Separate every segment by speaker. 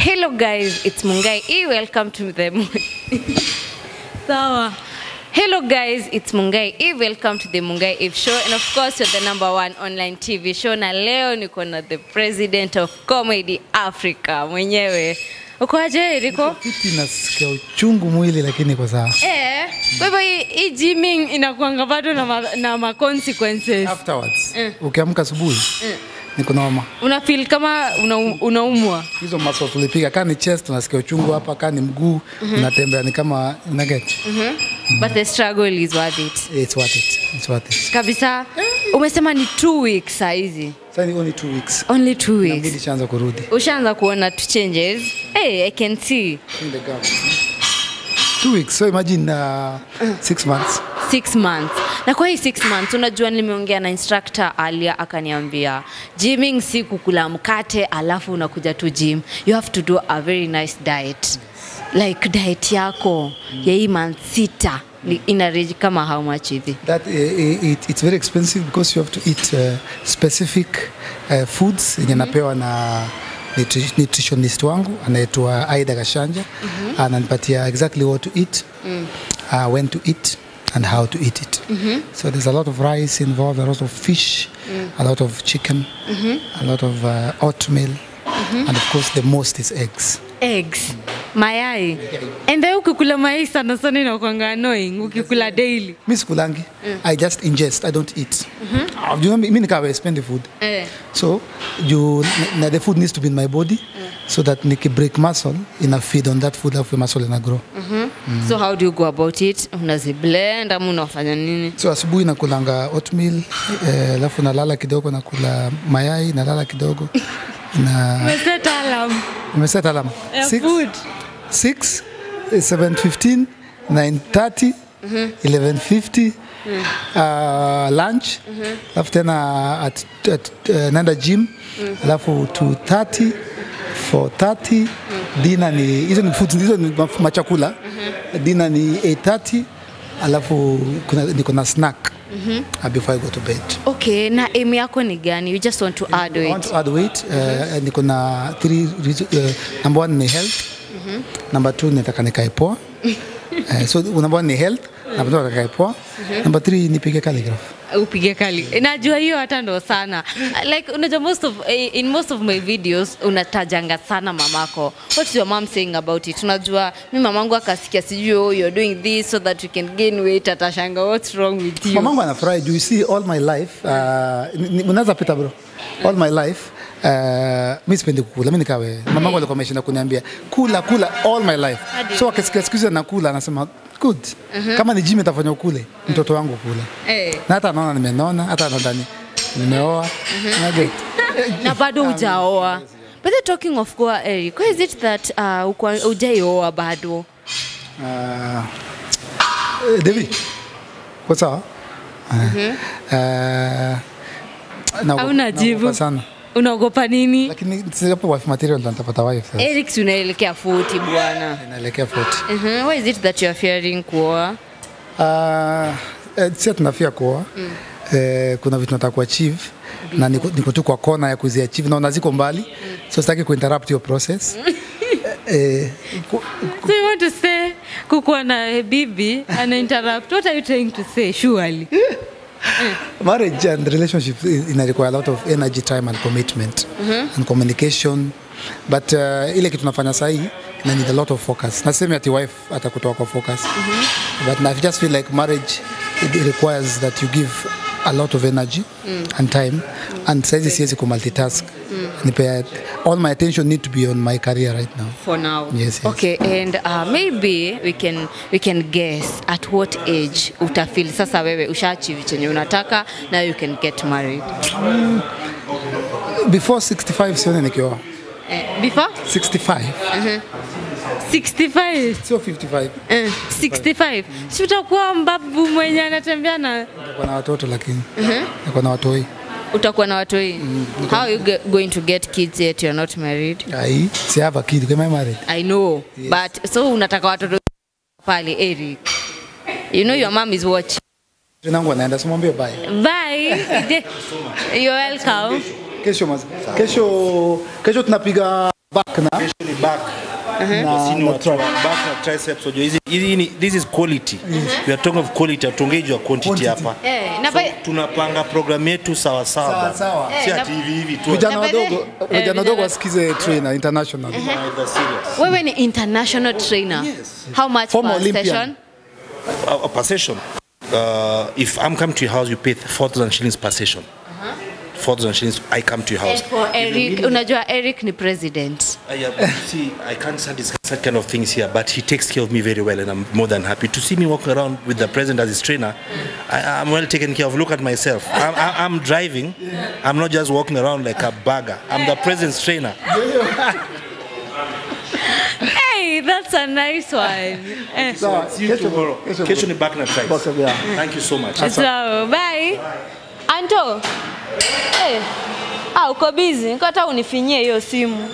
Speaker 1: Hello guys, it's Mungai. Welcome to the Sawa. Hello guys, it's Mungai. Welcome to the Mungai Eve show, and of course you're the #1 online TV show. Na leo niko na the president of comedy Africa mwenyewe. Uko aje Riko?
Speaker 2: Fiti nasikia uchungu mwili lakini kwa sawa.
Speaker 1: Kwa hivyo hii gymming inakuanga bado na consequences.
Speaker 2: Afterwards. Ukiamka asubuhi. Niko noma.
Speaker 1: Una feel kama unaumwa.
Speaker 2: Hizo muscle tulipiga kama ni chest unasikia uchungu hapa, kama ni mguu unatembea ni kama nugget.
Speaker 1: But the struggle is worth it.
Speaker 2: It's worth it. It's worth it.
Speaker 1: Kabisa. Umesema ni 2 weeks saizi.
Speaker 2: Sasa ni only 2 weeks.
Speaker 1: Only 2 weeks.
Speaker 2: Nabidi chanza kurudi.
Speaker 1: Ushaanza kuona tu changes. Hey, I can see.
Speaker 2: In the gap. 2 weeks. So imagine 6 months.
Speaker 1: 6 months. Na kwa hii 6 months unajua nimeongea na instructor alia akaniambia gymming si kukula mkate alafu unakuja tu gym. You have to do a very nice diet. Like diet yako ya hii month 6 ina range kama how much hivi?
Speaker 2: That it's very expensive because you have to eat specific foods yenye napewa na nutritionist wangu anaitwa Aida Gashanja. Ananipatia exactly what to eat, when to eat and how to eat it. So there's a lot of rice involved, a lot of fish, a lot of chicken, a lot of oatmeal, and of course the most is eggs.
Speaker 1: Eggs. Mayai. And then ukikula mayai sana sana inakuanga annoying ukikula daily.
Speaker 2: Mimi sikulangi. I just ingest, I don't eat. You know mimi nikawa spend the food. So the food needs to be in my body so that niki break muscle ina feed on that food after muscle ina grow.
Speaker 1: So how do you go about it? Unazi blend ama unafanya nini?
Speaker 2: So asubuhi nakulanga oatmeal, alafu nalala kidogo nakula mayai, nalala kidogo. Umeseta alarm. 6, 7:15, 9:30, 11:50, lunch, alafu tena at naenda gym, alafu 2:30, 4:30, dinner ni hizo ni food, hizo ni machakula. Dinner ni 8:30, alafu niko na snack before I go to bed.
Speaker 1: Okay, na aim yako ni gani? You just want to add weight?
Speaker 2: I want to add weight. Niko na 3 number 1 ni health. Number 2 nataka nikae poa. So number 1 ni health, number 2 nikae poa. Number 3 nipige calligraph.
Speaker 1: Upige kali. Najua hiyo hata ndo sana. Like unajua in most of my videos unatajanga sana mamako. What's your mom saying about it? Unajua mimi mamangu akasikia sijui you're doing this so that you can gain weight, atashanga what's wrong with you?
Speaker 2: Mamangu anafurahi. Do you see all my life unaanza pita bro. All my life mimi sipendi kukula. Mimi nikawe mamangu alikuwa ameshinda kuniambia kula all my life. So akisikia siku nakula anasema good. Kama ni gym itafanya ukule, mtoto wangu kula. Na hata anaona nimenona, hata anadhani nimeoa.
Speaker 1: Na bado hujaoa. But they're talking of kuwa Eric. Why is it that hujaoa bado?
Speaker 2: Devi. What's up?
Speaker 1: Hauna jibu.
Speaker 2: Sana.
Speaker 1: Unaogopa nini?
Speaker 2: Lakini sijapo wife material ndo nitapata wife.
Speaker 1: Eric unaelekea 40 bwana.
Speaker 2: Naelekea 40.
Speaker 1: Why is it that you are fearing kuoa?
Speaker 2: Sio tunafia kuoa. Kuna vitu nataka kuachieve na niko tu kwa kona ya kuziachieve na unaziko mbali. So sitaki kuinterrupt your process.
Speaker 1: So you want to say kukuwa na bibi ana interrupt? What are you trying to say surely?
Speaker 2: Marriage and relationship require a lot of energy, time and commitment and communication. But ile kitu tunafanya sahi ina need a lot of focus. Nasema ati wife atakutoa kwa focus. But I just feel like marriage it requires that you give a lot of energy and time and saizi siwezi ku multitask. All my attention need to be on my career right now.
Speaker 1: For now.
Speaker 2: Yes.
Speaker 1: Okay, and maybe we can guess at what age utafeel sasa wewe ushaachieve chenye unataka now you can get married.
Speaker 2: Before 65 sione nikioa.
Speaker 1: Before
Speaker 2: 65.
Speaker 1: 65
Speaker 2: sio 55.
Speaker 1: 65. Si utakuwa mbabu mwenye anatembea na
Speaker 2: nitakuwa na watoto lakini nitakuwa na watoi.
Speaker 1: Utakuwa na watoi. How are you going to get kids yet you're not married?
Speaker 2: I have a kid. Am I married?
Speaker 1: I know. Yes. But so unataka watoto pale Eric. You know your mom is watching.
Speaker 2: Tunangu anaenda simwambie bye.
Speaker 1: Bye. You're welcome.
Speaker 2: Kesho tunapiga back na
Speaker 3: especially back. Back na triceps. This is quality. We are talking of quality, atongeji wa quantity hapa. So, tunapanga program yetu sawa. Si ati hivi tu.
Speaker 2: Vijana wadogo wasikize trainer international.
Speaker 1: Wewe ni international trainer.
Speaker 3: Yes.
Speaker 1: How much per session?
Speaker 3: Per session. If I'm coming to your house, you pay 4,000 shillings per session. 4,000 shillings, I come to your house.
Speaker 1: And for Eric, unajua Eric ni president.
Speaker 3: See, I can't discuss that kind of things here, but he takes care of me very well, and I'm more than happy to see me walking around with the president as his trainer. I'm well taken care of. Look at myself. I'm driving. I'm not just walking around like a bagger. I'm the president's trainer.
Speaker 1: Hey, that's a nice one.
Speaker 3: See you tomorrow. Kesho ni back na tries. Thank you so much.
Speaker 1: So, bye. Anto. Hey. Uko busy? Niko hata unifinyie hiyo simu.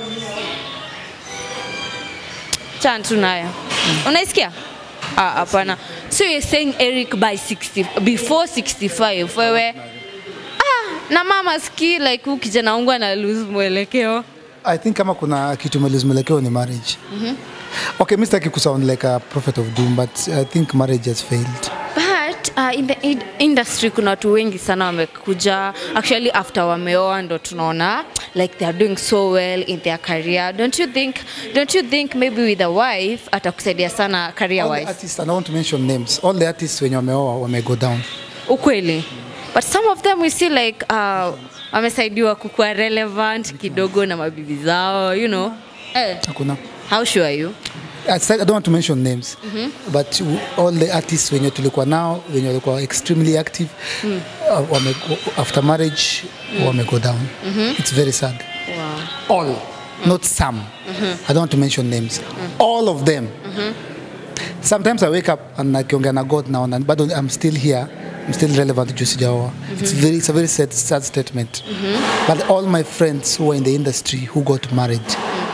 Speaker 1: Chantu nayo. Unaisikia? Hapana. So you're saying Eric by 60 before 65 wewe na mama ski like ukijana wangu ana lose mwelekeo.
Speaker 2: I think kama kuna kitu lose mwelekeo ni marriage. Okay, Mr. Kiku sound like a prophet of doom, but I think marriage has failed.
Speaker 1: But in the industry kuna watu wengi sana wamekuja actually after wameoa ndo tunaona like they are doing so well in their career. Don't you think maybe with a wife atakusaidia sana career wise?
Speaker 2: All the artists, I don't want to mention names, all the artists when wameoa wame go down.
Speaker 1: Ukweli. But some of them we see like wamesaidiwa kukua relevant kidogo na mabibi zao, you know.
Speaker 2: Hakuna.
Speaker 1: How sure are you?
Speaker 2: I don't want to mention names, but all the artists when tulikuwa now, when walikuwa extremely active, after marriage, wame go down. It's very sad.
Speaker 1: Wow.
Speaker 2: All, not some. I don't want to mention names. All of them. Sometimes I wake up and nakiongea na God now, but I'm still here. I'm still relevant to Juicy Jawa. It's a very sad statement. But all my friends who are in the industry who got married,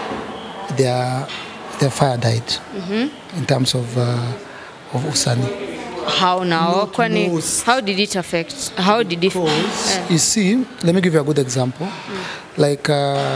Speaker 2: their fire died in terms of Usani.
Speaker 1: How now? How did it affect? How did it?
Speaker 2: You see, let me give you a good example. Like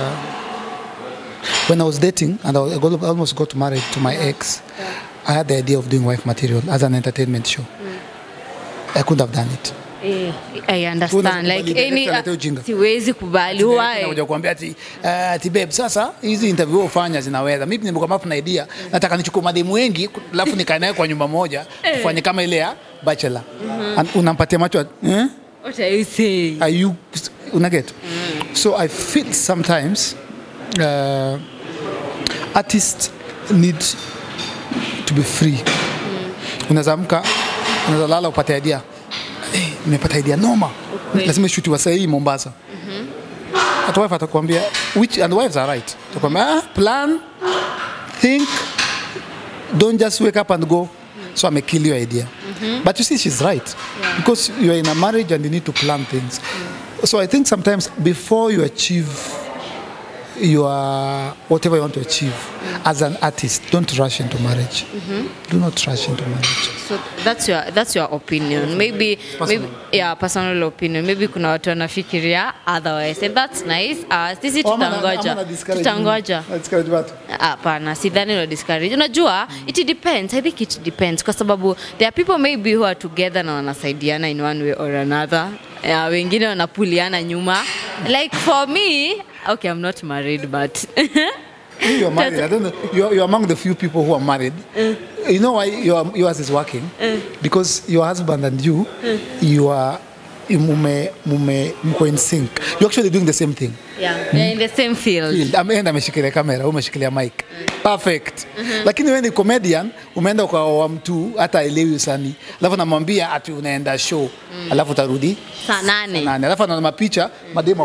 Speaker 2: when I was dating and I almost got married to my ex, I had the idea of doing wife material as an entertainment show. I couldn't have done it.
Speaker 1: I understand. Like any siwezi kubali. Why?
Speaker 2: Unakuja kuambia ati babe sasa hizi interview ufanya zinaweza. Mimi nimekuwa na idea. Nataka nichukue mademu wengi alafu nikae naye kwa nyumba moja ufanye kama ile ya Bachelor. Unampatia macho
Speaker 1: What are you saying?
Speaker 2: Are you unaget? So I feel sometimes artists need to be free. Unazamka unazalala upate idea. Nimepata idea noma. Lazima shoot wa sahi Mombasa. Hata wife atakwambia and wives are right. Atakwambia plan, think, don't just wake up and go. So I may kill your idea. But you see she's right. Because you are in a marriage and you need to plan things. So I think sometimes before you achieve whatever you want to achieve as an artist, don't rush into marriage. Do not rush into marriage.
Speaker 1: So that's your opinion. Maybe personal opinion. Maybe kuna watu wanafikiria otherwise. And that's nice. Sisi tutangoja. Hapana, sidhani no discourage. Unajua, it depends. I think it depends kwa sababu there are people maybe who are together na wanasaidiana in one way or another. Wengine wanapuliana nyuma. Like for me, okay, I'm not married, but
Speaker 2: you're married. I don't know. You're among the few people who are married. You know why yours is working? Because your husband and you are in sync. You're actually doing the same thing.
Speaker 1: Yeah, they're in the same field.
Speaker 2: Ameshikilia kamera, umeshikilia mic. Perfect. Lakini wewe ni comedian, umeenda kwa mtu hata elewi usani. Alafu namwambia ati unaenda show, alafu utarudi
Speaker 1: saa 8.
Speaker 2: Alafu anaona mapicha, mademo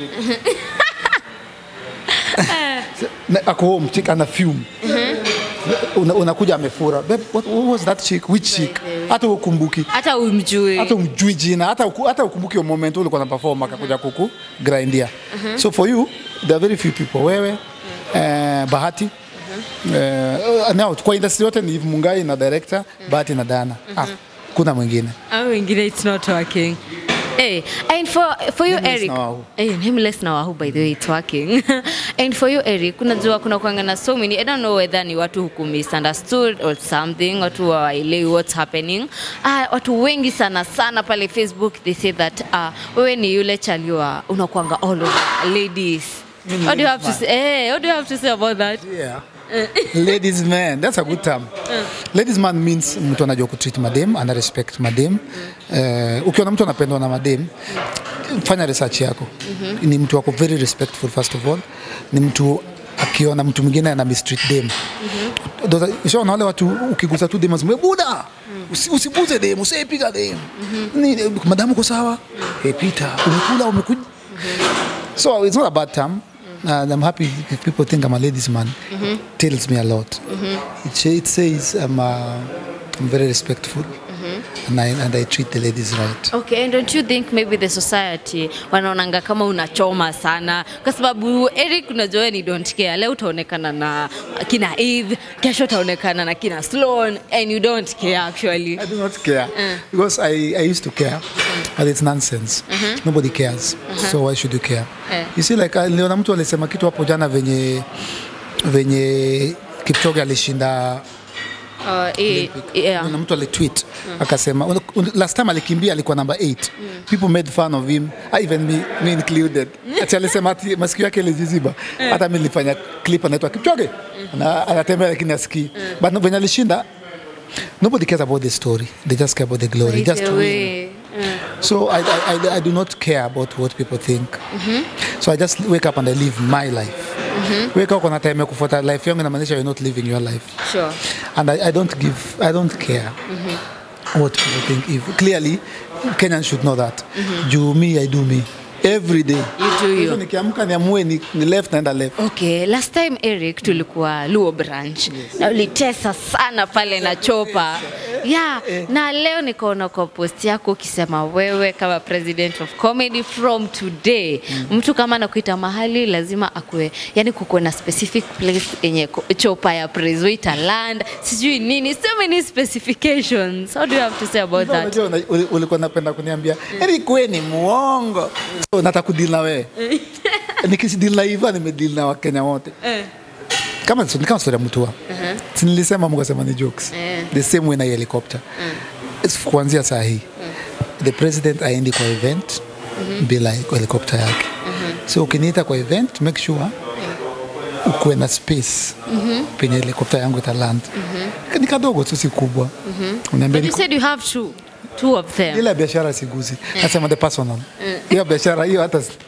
Speaker 2: ako home, chick ana fume. Unakuja amefura. Babe, what was that chick? Which chick? Hata ukumbuki.
Speaker 1: Hata umjui
Speaker 2: jina. Hata ukumbuki yo moment ulikuwa na perform akakuja kuku grindia. So for you, there are very few people. Wewe, Bahati. Now, kwa industry yote ni Mungai na director, Bahati na Dana. Kuna mwingine.
Speaker 1: Mwingine it's not working. Hey, and for you,
Speaker 2: Nameless
Speaker 1: Eric.
Speaker 2: na Wahu.
Speaker 1: Hey, nameless na Wahu, by the way, it's working. And for you, Eric, kuna kuanga na so many. I don't know whether ni watu who misunderstood or something, watu hawaelewi what's happening. Watu wengi sana pale Facebook, they say that wewe ni yule chaliwa unakuanga all over ladies. What do you have to say? Hey, what do you have to say about that?
Speaker 2: Yeah. Ladies man, that's a good term. Ladies man means mtu anajua kutreat madem, ana respect madem. Ukiona mtu anapendwa na madem, fanya research yako. Ni mtu wako very respectful first of all. Ni mtu akiona mtu mwingine ana mistreat dem. Ushaona wale watu ukiguza tu dem azime buda. Usibuze dem, usipiga dem. Ni madamu kwa sawa? Pita, umekula umekuja. So it's not a bad term. And I'm happy if people think I'm a ladies man. Tells me a lot. It says I'm very respectful and I treat the ladies right.
Speaker 1: Okay, and don't you think maybe the society wanaonanga kama unachoma sana? Kwa sababu Eric unajua ni don't care. Leo utaonekana na kina Eve, kesho utaonekana na kina Sloan, and you don't care actually.
Speaker 2: I do not care because I used to care, but it's nonsense. Nobody cares. So why should you care? You see, like Leona mtu alisema kitu hapo jana venye Kipchoge alishinda na mtu alitweet akasema last time alikimbia alikuwa number 8. People made fun of him, even me included. Ati alisema ati masikio yake iliziziba. Hata mimi nilifanya clip anaitwa Kipchoge na anatembea lakini asikii. But when alishinda, nobody cares about the story. They just care about the glory. Just win. So I do not care about what people think. So I just wake up and I live my life. Wake up on a time ya kufuata life yangu inamaanisha you're not living your life.
Speaker 1: Sure.
Speaker 2: And I don't care what people think. If clearly Kenyans should know that. Do me, I do me. Every day.
Speaker 1: You do you.
Speaker 2: Nikiamka niamue ni left naenda left.
Speaker 1: Okay, last time Eric tulikuwa Luo branch. Na ulitesa sana pale na chopa. Yeah, na leo nikaona kwa post yako ukisema wewe kama president of comedy from today. Mtu kama anakuita mahali lazima akue, yani kukuwe na specific place yenye chopa ya praise land. Sijui nini, so many specifications. How do you have to say about that?
Speaker 2: Ulikuwa napenda kuniambia, Eric wewe ni muongo. So nataka kudeal na wewe. Nikisidil na Ivan nimedeal na Wakenya wote. Kama story ya Mutua. Nilisema Mungu asema ni jokes. The same way na helicopter. Kuanzia saa hii. The president aendi kwa event bila helicopter yake. So ukiniita kwa event, make sure ukuwe na space penye helicopter yangu italand. Ni kadogo tu si kubwa.
Speaker 1: But you said you have two of them.
Speaker 2: Ile biashara siguzi. Nasema the personal. Hiyo biashara hiyo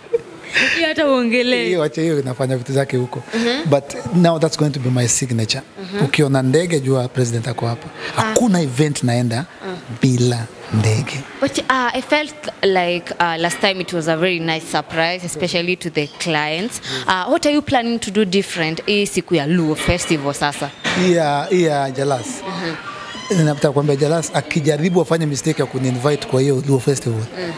Speaker 2: hata
Speaker 1: uongelee.
Speaker 2: Hiyo acha hiyo inafanya vitu zake huko. But now that's going to be my signature. Ukiona ndege jua president ako hapa. Hakuna event naenda bila ndege.
Speaker 1: But I felt like last time it was a very nice surprise, especially to the clients. What are you planning to do different hii siku ya Luo Festival sasa?
Speaker 2: Yeah, Jalas. Ninataka kuambia Jalas akijaribu afanye mistake ya kuni-invite kwa hiyo Luo Festival.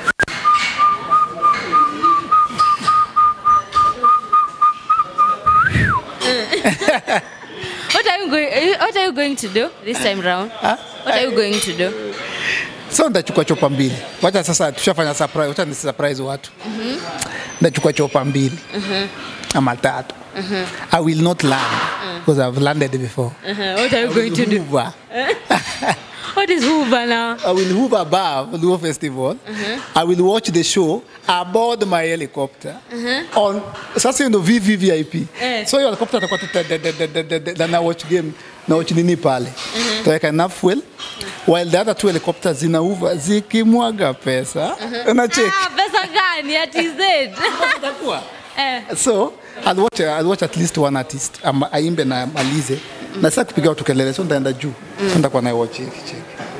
Speaker 1: What are you going to do this time round? What are you going to do?
Speaker 2: So ndachukua chopa mbili. Wacha sasa tushafanya surprise, wacha ni surprise watu. Ndachukua chopa mbili. Ama tatu. I will not land because I've landed before.
Speaker 1: What are you going to do? What is Hoover now?
Speaker 2: I will hover above Luo Festival. I will watch the show aboard my helicopter. On sasa ndo VVVIP. So your helicopter atakuwa na watch game na watch nini pale. Taweka enough fuel while the other two helicopters zina hover zikimwaga pesa. Una check.
Speaker 1: Pesa gani at TZ?
Speaker 2: So I'll watch at least one artist. Aimbe na malize. Na sasa kupiga watu kelele so ndaenda juu. Nenda kwa na watch check.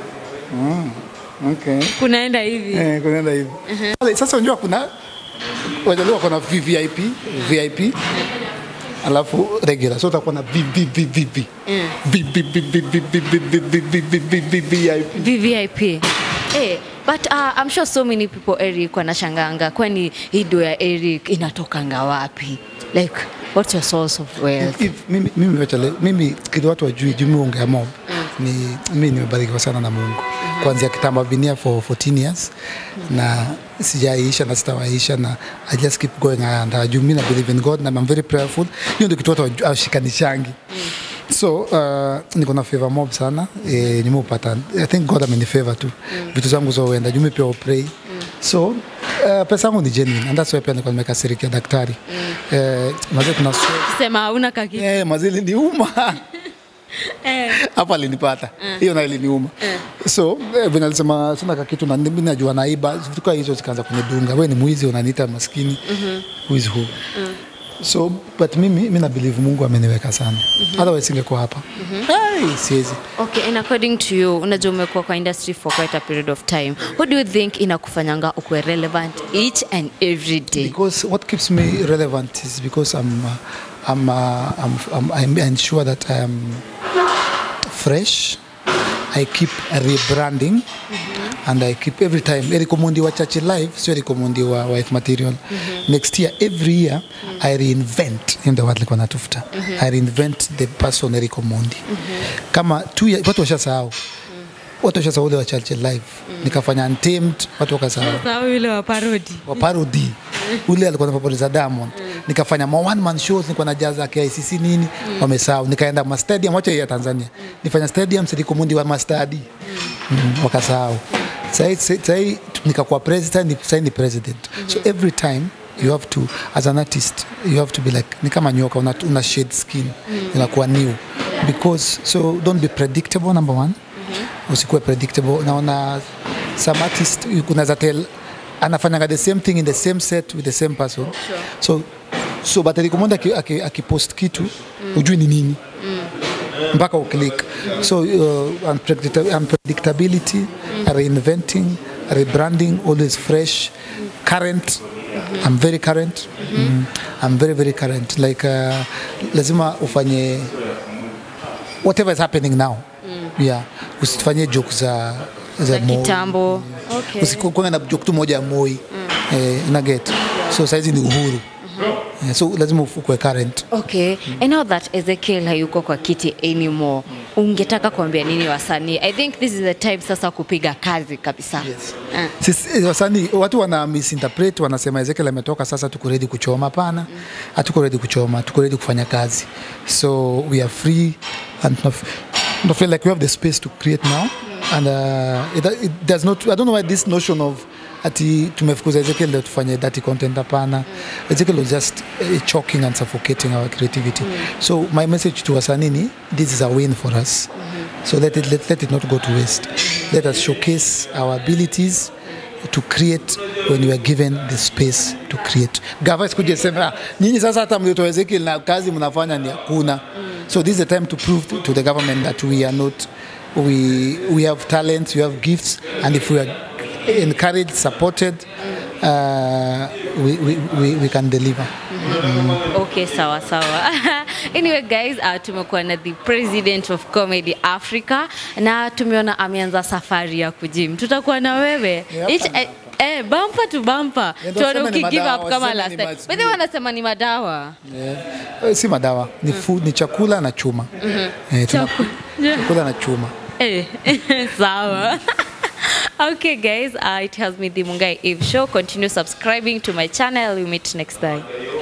Speaker 2: Okay.
Speaker 1: Kunaenda hivi.
Speaker 2: Kunaenda hivi. Sasa unajua kuna wajaliwa kuna VIP. Alafu regular. So utakuwa na
Speaker 1: VIP. But I'm sure so many people Eric wanashanganga kwani hii do ya Eric inatokanga wapi? Like what's your source of wealth?
Speaker 2: Mimi kitu watu wajui jumi ongea mob. Mimi nimebarikiwa sana na Mungu. kuanzia kitambo. I've been here for 14 years na sijaisha na sitawaisha, na I just keep going, and I believe in God and I'm very prayerful. Hiyo ndio kitu watu ashikanishangi. So niko na favor mob sana, nimepata, I think God ameni favor tu. Vitu zangu zoenda Jumi pia pray. So pesa yangu ni genuine, and that's why pia niko nimekasirikia daktari. Mazee
Speaker 1: tunasema hauna kaki.
Speaker 2: Mazee iliniuma. Hapa alinipata. Hiyo na iliniuma. So vile alisema sina kitu na mimi najua naiba, vitu kama hizo zikaanza kunidunga. Wewe ni mwizi, unaniita maskini. Who is who? So but mimi na believe Mungu ameniweka sana. Otherwise singekuwa hapa. Siwezi.
Speaker 1: Okay, and according to you, unajua umekuwa kwa industry for quite a period of time. What do you think inakufanyanga ukwe relevant each and every day?
Speaker 2: Because what keeps me relevant is because I'm ensure that I am fresh. I keep rebranding. And I keep every time Eric Omondi wa Church Live, so Eric Omondi wa Wife Material. Next year, every year, I reinvent in the word like wanatufuta. I reinvent the person Eric Omondi. Kama 2 years, watu washasahau. Watu washasahau ule wa Church Live. Nikafanya Untamed, watu wakasahau.
Speaker 1: Sahau ile wa parody.
Speaker 2: Wa parody. Ule alikuwa na parody za Diamond. Nikafanya one man shows, nilikuwa na jaza KICC nini, wamesahau. Nikaenda ma stadium wacha ya Tanzania. Nifanya stadium Eric Omondi wa mastadi. Wakasahau. Say nikakuwa president, say ni president. So every time you have to, as an artist, you have to be like, ni kama nyoka, una shade skin, inakuwa new. Because, so don't be predictable, number one. Usikuwe predictable. Naona some artist, unaweza tell, anafanya the same thing in the same set with the same person. Sure. So but alikomanda akipost kitu, ujui ni nini. Mpaka uklik. So unpredictability, reinventing, rebranding, always fresh, current. I'm very current. I'm very, very current. Like lazima ufanye whatever is happening now. Yeah. Usifanye jokes za
Speaker 1: kitambo. Okay.
Speaker 2: Usikuwa na joke tu moja ya Moi. Una get. So saizi ni uhuru. So lazima ukue current.
Speaker 1: Okay. And now that Ezekiel hayuko kwa kiti anymore, ungetaka kuambia nini wasanii? I think this is the time sasa kupiga kazi kabisa.
Speaker 2: Yes. Sisi wasanii watu wana misinterpret, wanasema Ezekiel ametoka sasa tuko ready kuchoma. Pana. Hatuko ready kuchoma, tuko ready kufanya kazi. So we are free and I feel like we have the space to create now. And it does not, I don't know why this notion of ati tumefukuza Ezekiel ndio tufanye dirty content, hapana. Ezekiel was just choking and suffocating our creativity. So my message to wasanii ni, this is a win for us. So let it not go to waste. Let us showcase our abilities to create when we are given the space to create. Gava sikuje sema nyinyi sasa hata mlitoa Ezekiel na kazi mnafanya ni hakuna. So this is the time to prove to the government that we are not, we have talents, we have gifts, and if we are encouraged, supported, we can deliver.
Speaker 1: Okay, sawa. Anyway guys, tumekuwa na the president of Comedy Africa na tumeona ameanza safari ya kujim. Tutakuwa na wewe. Bumper to bumper. Tuone ukigive up kama last time. Wewe wanasema ni madawa.
Speaker 2: Si madawa, ni food, ni chakula na chuma. Chakula na chuma.
Speaker 1: Sawa. Okay guys, it has been the Mungai Eve Show. Continue subscribing to my channel. We'll meet next time.